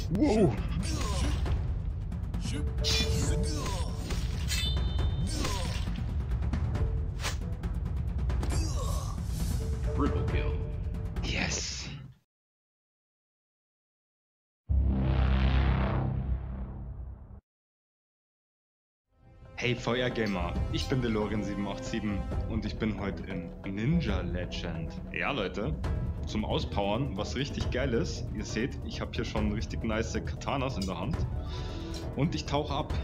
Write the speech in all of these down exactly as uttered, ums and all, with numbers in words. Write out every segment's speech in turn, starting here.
Wow. Triple kill. Yes. Hey Feuergamer, ich bin DeLorean sieben acht sieben und ich bin heute in Ninja Legend. Ja Leute, zum Auspowern, was richtig geil ist. Ihr seht, ich habe hier schon richtig nice Katanas in der Hand. Und ich tauche ab.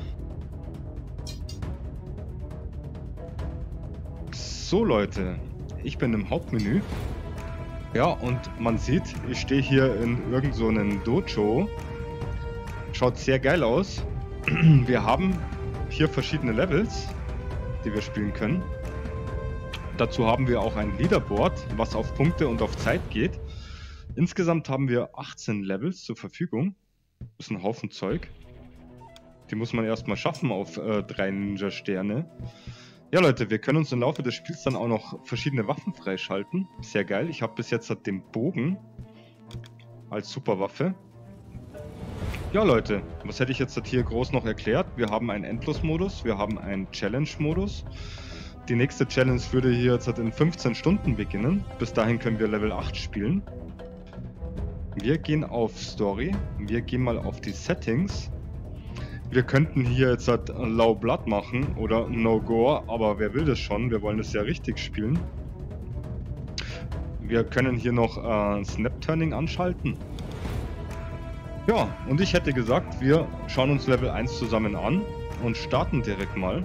So Leute, ich bin im Hauptmenü. Ja, und man sieht, ich stehe hier in irgend so einem Dojo. Schaut sehr geil aus. Wir haben hier verschiedene Levels, die wir spielen können. Dazu haben wir auch ein Leaderboard, was auf Punkte und auf Zeit geht. Insgesamt haben wir achtzehn Levels zur Verfügung. Das ist ein Haufen Zeug. Die muss man erstmal schaffen auf äh, drei Ninja-Sterne. Ja Leute, wir können uns im Laufe des Spiels dann auch noch verschiedene Waffen freischalten. Sehr geil. Ich habe bis jetzt halt den Bogen als Superwaffe. Ja Leute, was hätte ich jetzt hier groß noch erklärt? Wir haben einen Endlos-Modus, wir haben einen Challenge-Modus. Die nächste Challenge würde hier jetzt in fünfzehn Stunden beginnen. Bis dahin können wir Level acht spielen. Wir gehen auf Story, wir gehen mal auf die Settings. Wir könnten hier jetzt halt Low Blood machen oder No Gore, aber wer will das schon? Wir wollen das ja richtig spielen. Wir können hier noch äh, Snap Turning anschalten. Ja, und ich hätte gesagt, wir schauen uns Level eins zusammen an und starten direkt mal.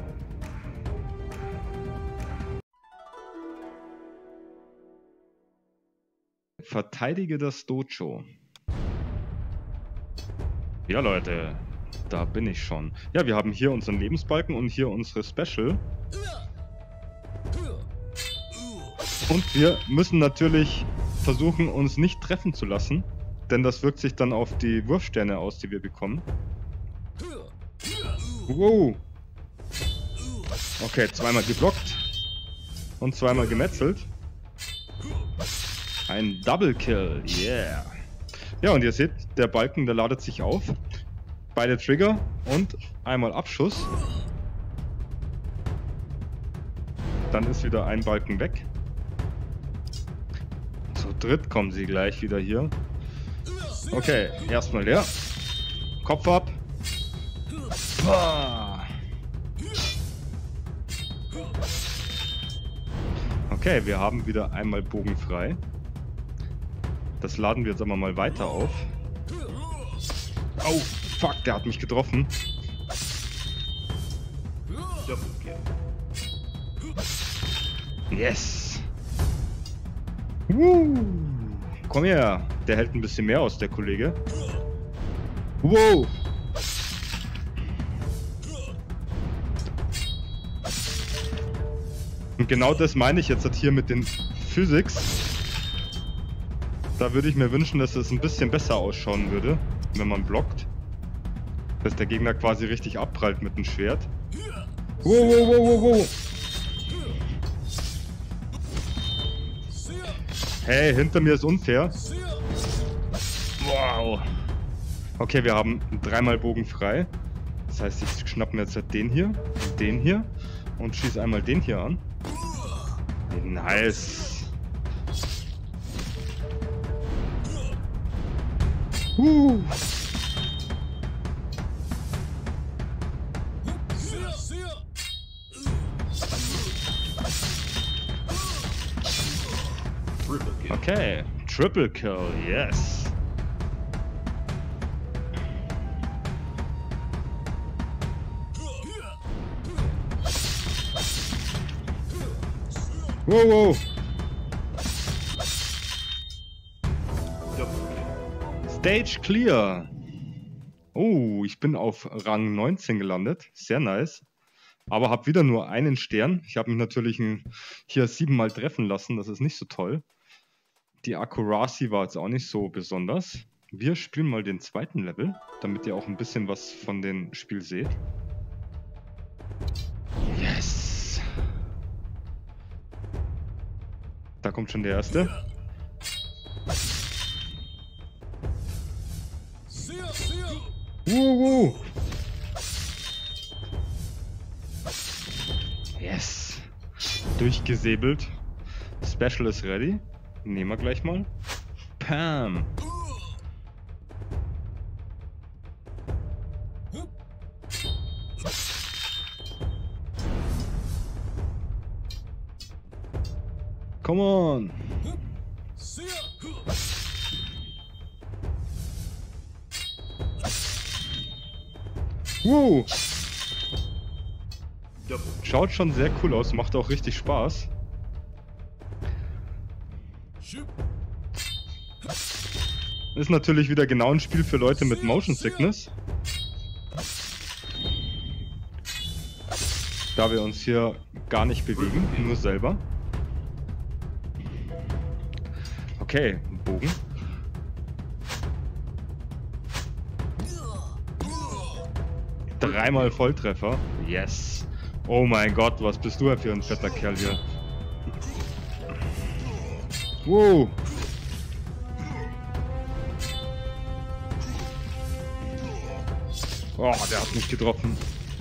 Verteidige das Dojo. Ja Leute, da bin ich schon. Ja, wir haben hier unseren Lebensbalken und hier unsere Special. Und wir müssen natürlich versuchen, uns nicht treffen zu lassen. Denn das wirkt sich dann auf die Wurfsterne aus, die wir bekommen. Wow. Okay, zweimal geblockt. Und zweimal gemetzelt. Ein Double Kill, yeah. Ja, und ihr seht, der Balken, der ladet sich auf. Beide Trigger und einmal Abschuss. Dann ist wieder ein Balken weg. Zu dritt kommen sie gleich wieder hier. Okay, erstmal der. Kopf ab. Okay, wir haben wieder einmal Bogen frei. Das laden wir jetzt aber mal weiter auf. Oh, fuck, der hat mich getroffen. Yes. Woo. Komm her, der hält ein bisschen mehr aus, der Kollege. Wow. Und genau das meine ich jetzt hier mit den Physics. Da würde ich mir wünschen, dass es ein bisschen besser ausschauen würde, wenn man blockt. Dass der Gegner quasi richtig abprallt mit dem Schwert. Wow, wow, wow, wow, wow. Hey, hinter mir ist unfair. Wow. Okay, wir haben dreimal Bogen frei. Das heißt, ich schnappe mir jetzt den hier, den hier und schieße einmal den hier an. Nice. Uh. Okay, Triple Kill, yes. Wow, wow. Stage clear. Oh, ich bin auf Rang neunzehn gelandet. Sehr nice. Aber habe wieder nur einen Stern. Ich habe mich natürlich hier siebenmal treffen lassen. Das ist nicht so toll. Die Accuracy war jetzt auch nicht so besonders. Wir spielen mal den zweiten Level, damit ihr auch ein bisschen was von dem Spiel seht. Yes! Da kommt schon der erste. Uh, uh. Yes. Durchgesäbelt. Special ist ready. Nehmen wir gleich mal. Pam. Come on. Wow. Schaut schon sehr cool aus, macht auch richtig Spaß. Ist natürlich wieder genau ein Spiel für Leute mit Motion Sickness. Da wir uns hier gar nicht bewegen, nur selber. Okay, Bogen. Dreimal Volltreffer. Yes. Oh mein Gott, was bist du für ein fetter Kerl hier. Wow. Oh, der hat mich getroffen.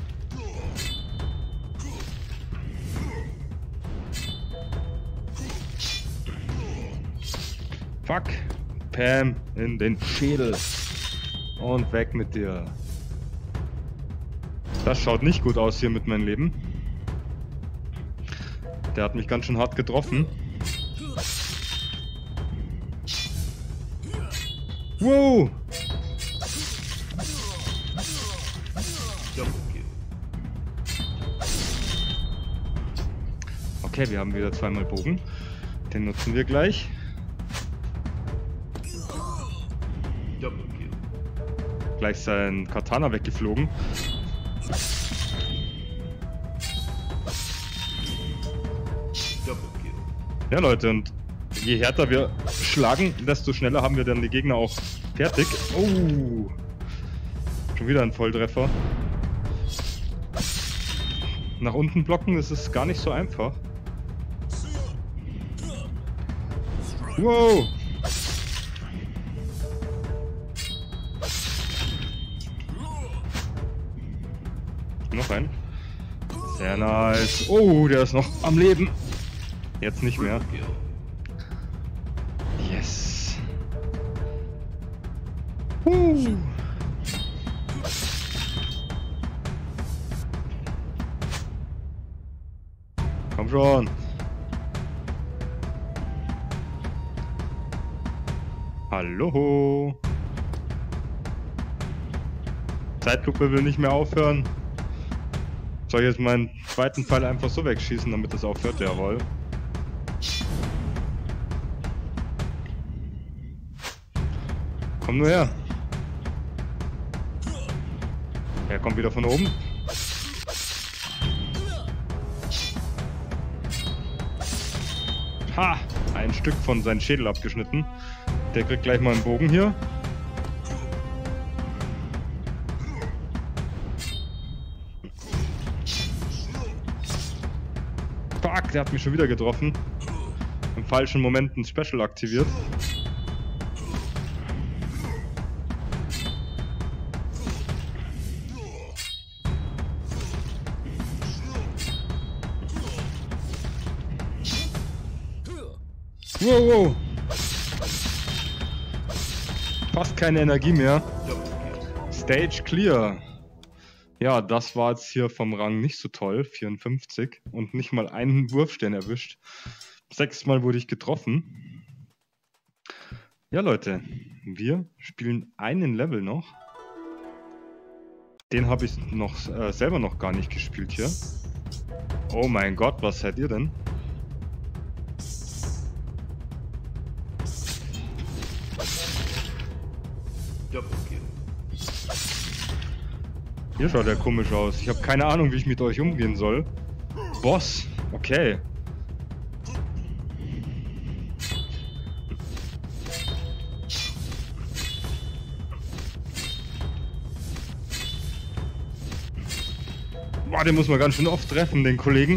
Fuck. Pam in den Schädel. Und weg mit dir. Das schaut nicht gut aus hier mit meinem Leben. Der hat mich ganz schön hart getroffen. Wow! Okay, wir haben wieder zweimal Bogen. Den nutzen wir gleich. Gleich sein Katana weggeflogen. Ja Leute, und je härter wir schlagen, desto schneller haben wir dann die Gegner auch fertig. Oh, schon wieder ein Volltreffer. Nach unten blocken, das ist gar nicht so einfach. Wow. Noch ein. Sehr nice. Oh, der ist noch am Leben. Jetzt nicht mehr. Yes. Uh. Komm schon. Hallo. Zeitlupe will nicht mehr aufhören. Soll ich jetzt meinen zweiten Pfeil einfach so wegschießen, damit das aufhört? Jawohl. Komm nur her. Er kommt wieder von oben. Ha! Ein Stück von seinem Schädel abgeschnitten. Der kriegt gleich mal einen Bogen hier. Fuck, der hat mich schon wieder getroffen. Im falschen Moment ein Special aktiviert. Wow, wow. Fast keine Energie mehr. Stage clear. Ja, das war jetzt hier vom Rang nicht so toll. vierundfünfzig. Und nicht mal einen Wurfstern erwischt. Sechsmal wurde ich getroffen. Ja, Leute. Wir spielen einen Level noch. Den habe ich noch äh, selber noch gar nicht gespielt hier. Oh mein Gott, was seid ihr denn? Hier schaut er komisch aus. Ich habe keine Ahnung, wie ich mit euch umgehen soll. Boss, okay. Boah, den muss man ganz schön oft treffen, den Kollegen.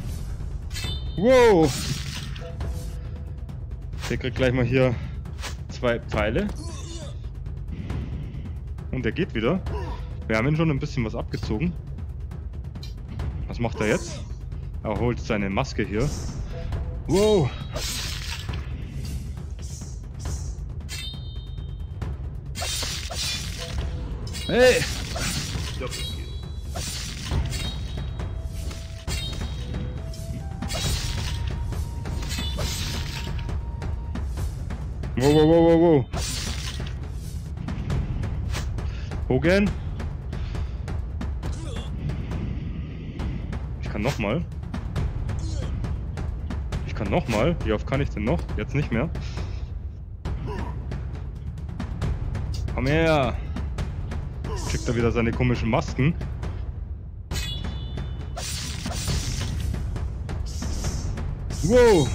Wow. Der kriegt gleich mal hier zwei Pfeile. Und er geht wieder. Wir haben ihn schon ein bisschen was abgezogen. Was macht er jetzt? Er holt seine Maske hier. Wow! Hey! Double kill. Wow, wow, wow, wow, wow. Hogan. Ich kann nochmal. Ich kann nochmal. Wie oft kann ich denn noch? Jetzt nicht mehr. Komm her. Kriegt er wieder seine komischen Masken. Wow.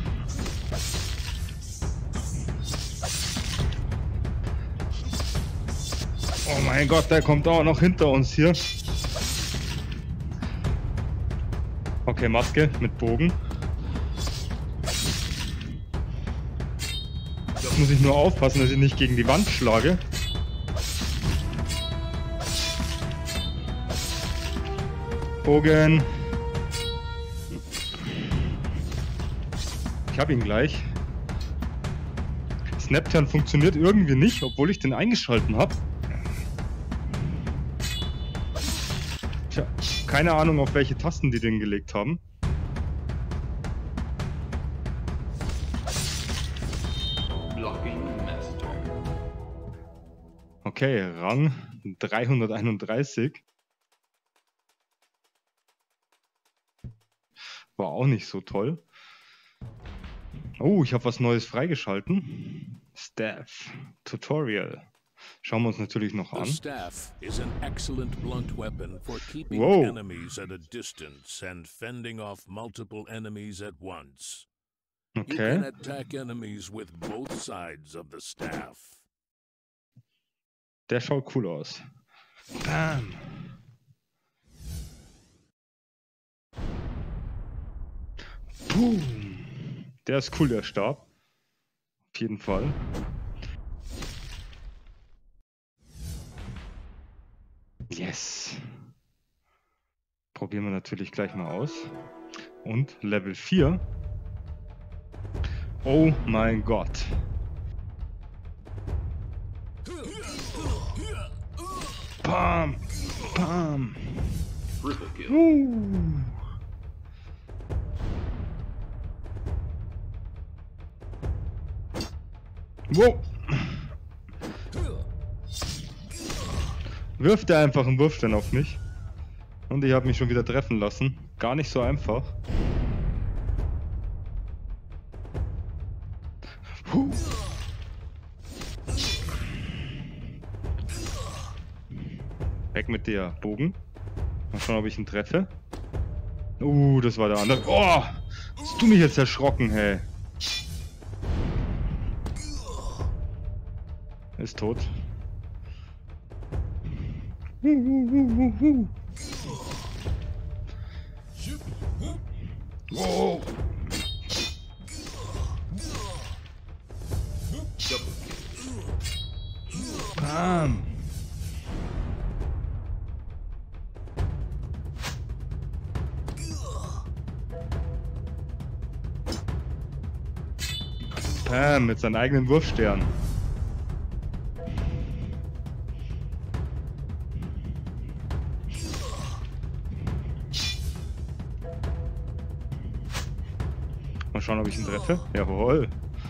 Oh mein Gott, der kommt auch noch hinter uns hier. Okay, Maske mit Bogen. Jetzt muss ich nur aufpassen, dass ich nicht gegen die Wand schlage. Bogen. Ich habe ihn gleich. Snapturn funktioniert irgendwie nicht, obwohl ich den eingeschalten habe. Tja, keine Ahnung, auf welche Tasten die den gelegt haben. Blocking Master. Okay, Rang dreihunderteinunddreißig. War auch nicht so toll. Oh, ich habe was Neues freigeschalten. Staff Tutorial. Schauen wir uns natürlich noch an. The staff is an excellent blunt weapon for keeping Whoa. enemies at a distance and fending off multiple enemies at once. You can Okay. attack enemies with both sides of the staff. Der schaut cool aus. Bam. Boom. Der ist cool, der Stab. Auf jeden Fall. Yes. Probieren wir natürlich gleich mal aus. Und Level vier. Oh mein Gott. Bam. Bam. Triple kill. Uh. Wow. Wirft er einfach einen Wurfstein auf mich. Und ich habe mich schon wieder treffen lassen. Gar nicht so einfach. Puh. Weg mit dir, Bogen. Mal schauen, ob ich ihn treffe. Uh, das war der andere. Oh! Hast du mich jetzt erschrocken, hey? Ist tot. Wow. Double kill. Bam. Bam, mit seinem eigenen Wurfstern. Mal schauen, ob ich ihn treffe. Jawohl.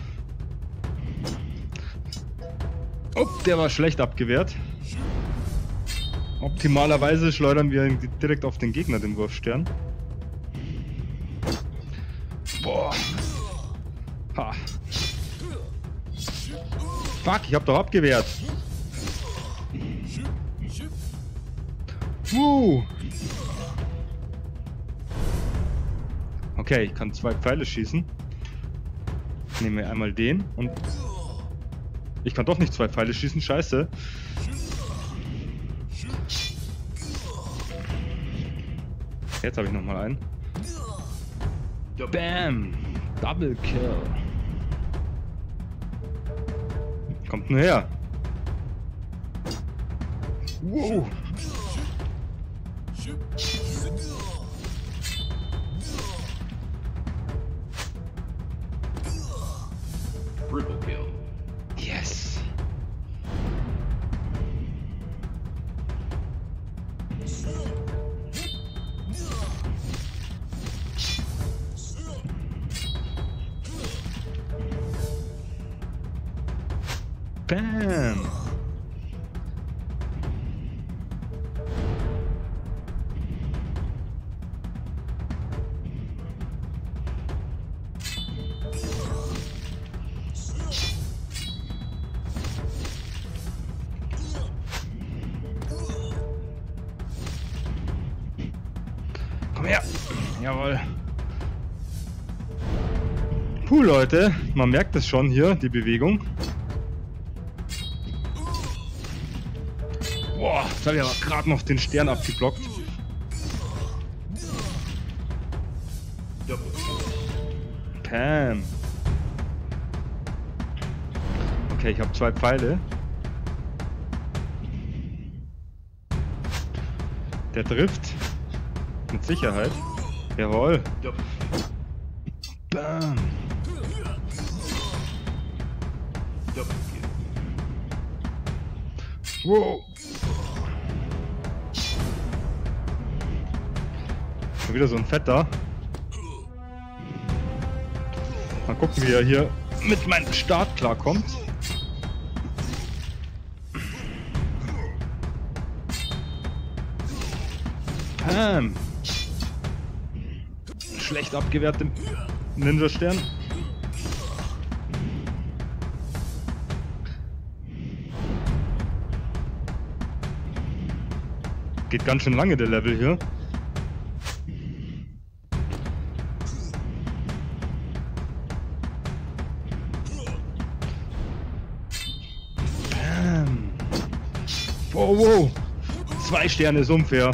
Oh, der war schlecht abgewehrt. Optimalerweise schleudern wir ihn direkt auf den Gegner, den Wurfstern. Boah. Ha. Fuck, ich hab doch abgewehrt. Uh. Okay, ich kann zwei Pfeile schießen. Ich nehme einmal den und... Ich kann doch nicht zwei Pfeile schießen, scheiße. Jetzt habe ich nochmal einen. Bam! Double Kill. Kommt nur her. Wow. Triple kill. Yes. Bam. Komm her. Jawohl. Puh, Leute. Man merkt es schon hier, die Bewegung. Boah, jetzt habe ich aber gerade noch den Stern abgeblockt. Double kill. Pam. Okay, ich habe zwei Pfeile. Der trifft. Mit Sicherheit. Jawohl. Double kill. Bam. Double kill. Wow. Schon wieder so ein Fetter. Mal gucken, wie er hier mit meinem Start klarkommt. Bam. Schlecht abgewehrte Ninja-Stern. Geht ganz schön lange der Level hier. Bam. Wow, wow. Zwei Sterne ist unfair.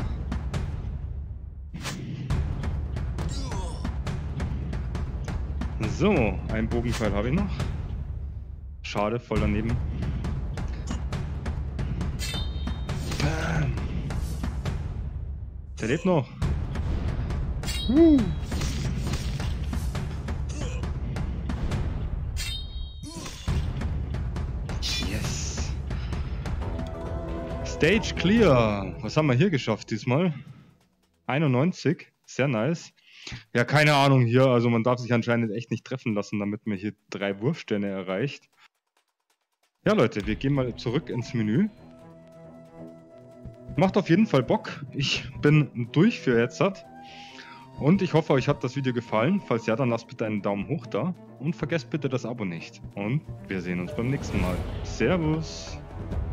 So, einen Bogenpfeil habe ich noch. Schade, voll daneben. Bam. Der lebt noch. Uh. Yes. Stage clear. Was haben wir hier geschafft diesmal? einundneunzig. Sehr nice. Ja, keine Ahnung hier. Also man darf sich anscheinend echt nicht treffen lassen, damit man hier drei Wurfsterne erreicht. Ja, Leute, wir gehen mal zurück ins Menü. Macht auf jeden Fall Bock. Ich bin durch für jetzt. Und ich hoffe, euch hat das Video gefallen. Falls ja, dann lasst bitte einen Daumen hoch da. Und vergesst bitte das Abo nicht. Und wir sehen uns beim nächsten Mal. Servus.